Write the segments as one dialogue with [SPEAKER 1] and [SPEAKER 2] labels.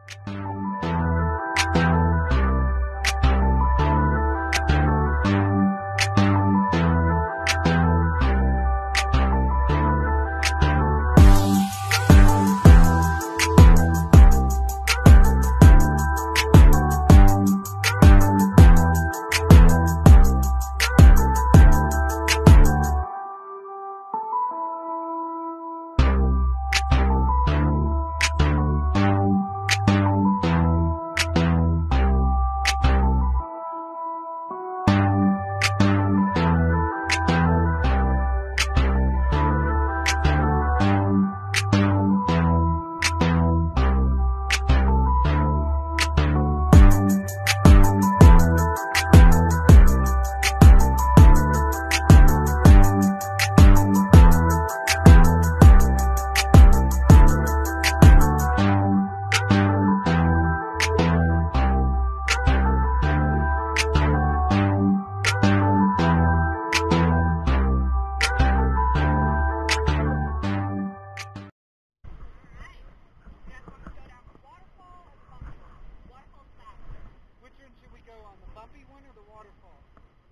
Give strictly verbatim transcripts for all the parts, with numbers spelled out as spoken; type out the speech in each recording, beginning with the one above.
[SPEAKER 1] bumpy one or the waterfall?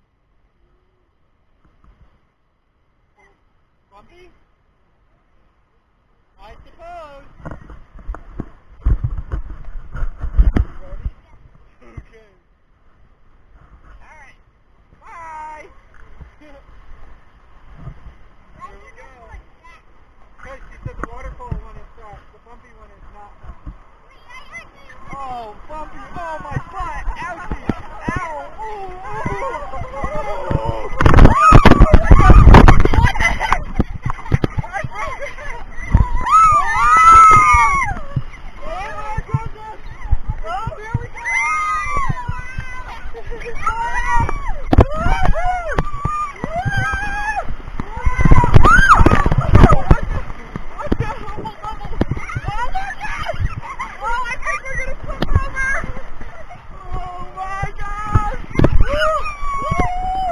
[SPEAKER 1] Bumpy? I suppose. Ready? Okay. Alright. Bye! Here we go. Okay, she said the waterfall one is soft. The bumpy one is not. Oh, bumpy. Oh, my butt. Ouchie. Ow. Ooh, ooh. Ooh. What the heck? I broke it. Oh, my goodness. Oh, here we go. What the hell? Oh, my gosh. Oh, I think we're going to flip over. Oh, my gosh. Woo! Woo!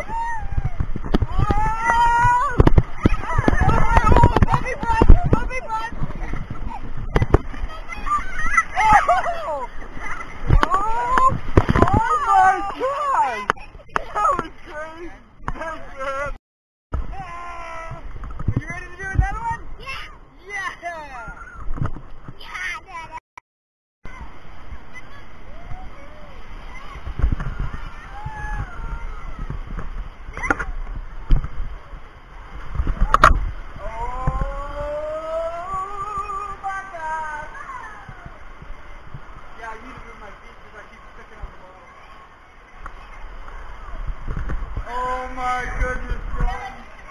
[SPEAKER 1] Oh! Oh, puppy butt! Puppy butt! Oh! Oh! Oh, my gosh! That was crazy. That's good. Ah! Are you ready to do another one? Yeah! Yeah! Yeah! Yeah, I need to move my feet because I keep sticking on the bottom. Oh my goodness, John.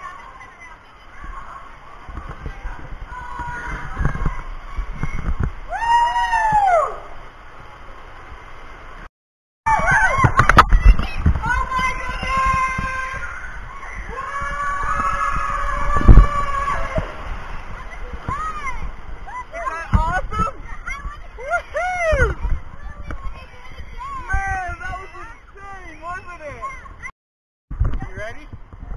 [SPEAKER 1] Woo! Oh my goodness! Is that awesome? Woohoo! Man, that was insane, wasn't it? You ready?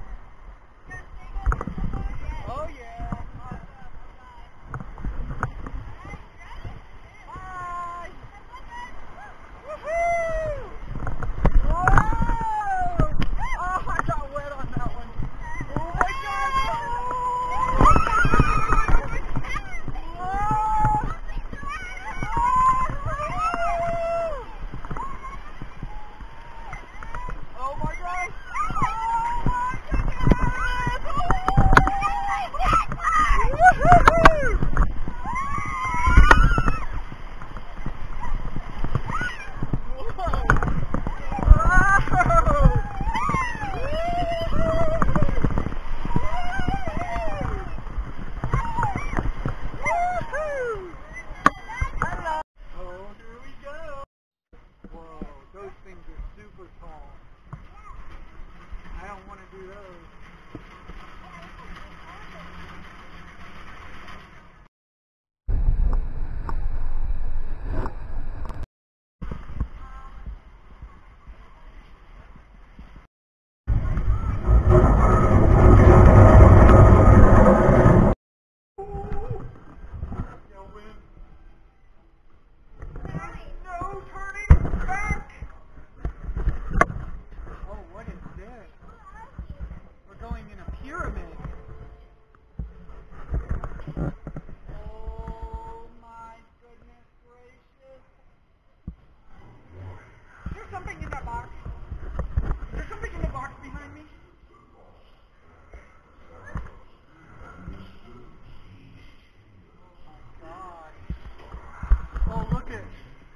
[SPEAKER 1] Oh, look it.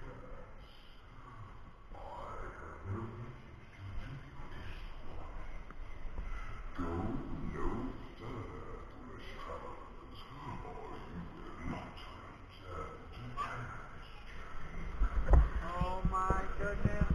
[SPEAKER 1] Oh my goodness.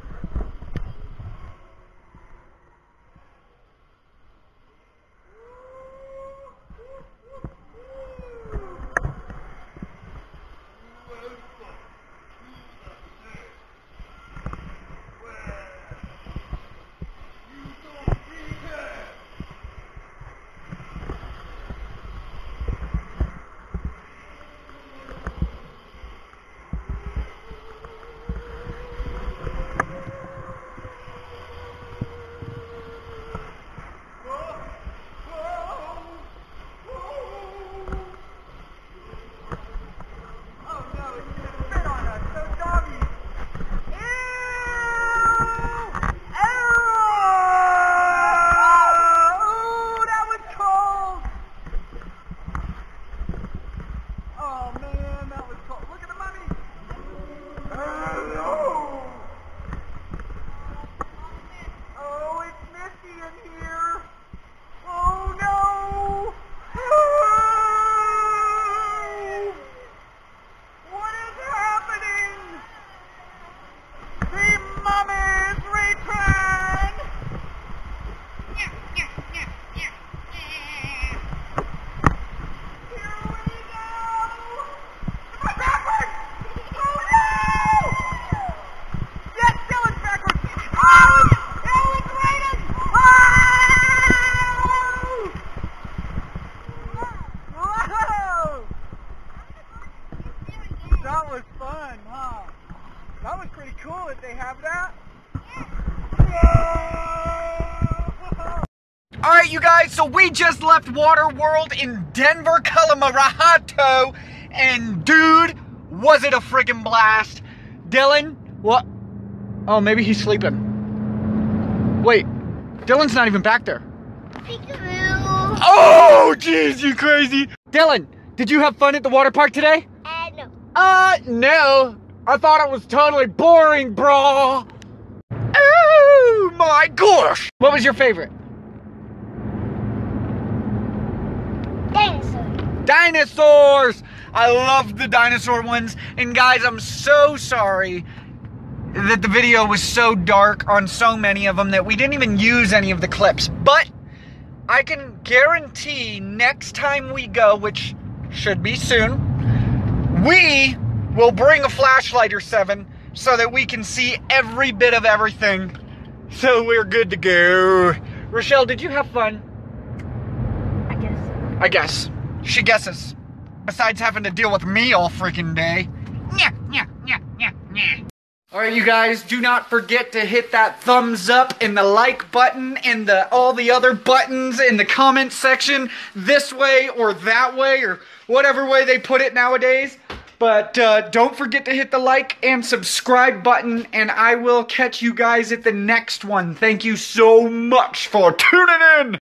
[SPEAKER 1] That was fun, huh? That was pretty cool that they have that. Alright, you guys, so we just left Waterworld in Denver, Colorado, and dude, was it a friggin' blast. Dylan, what? Oh, maybe he's sleeping. Wait, Dylan's not even back there. Oh, jeez, you crazy. Dylan, did you have fun at the water park today?
[SPEAKER 2] Uh, no.
[SPEAKER 1] Uh, no. I thought it was totally boring, bro. Oh, my gosh. What was your favorite?
[SPEAKER 2] Dinosaur.
[SPEAKER 1] Dinosaurs. I love the dinosaur ones. And guys, I'm so sorry that the video was so dark on so many of them that we didn't even use any of the clips. But I can guarantee next time we go, which should be soon, we will bring a flashlight or seven so that we can see every bit of everything. So we're good to go. Rochelle, did you have fun?
[SPEAKER 2] I guess.
[SPEAKER 1] I guess. She guesses. Besides having to deal with me all freaking day. Nya, nya, nya, nya, nya. Alright, you guys, do not forget to hit that thumbs up and the like button and the all the other buttons in the comment section this way or that way or whatever way they put it nowadays. But uh, don't forget to hit the like and subscribe button, and I will catch you guys at the next one. Thank you so much for tuning in.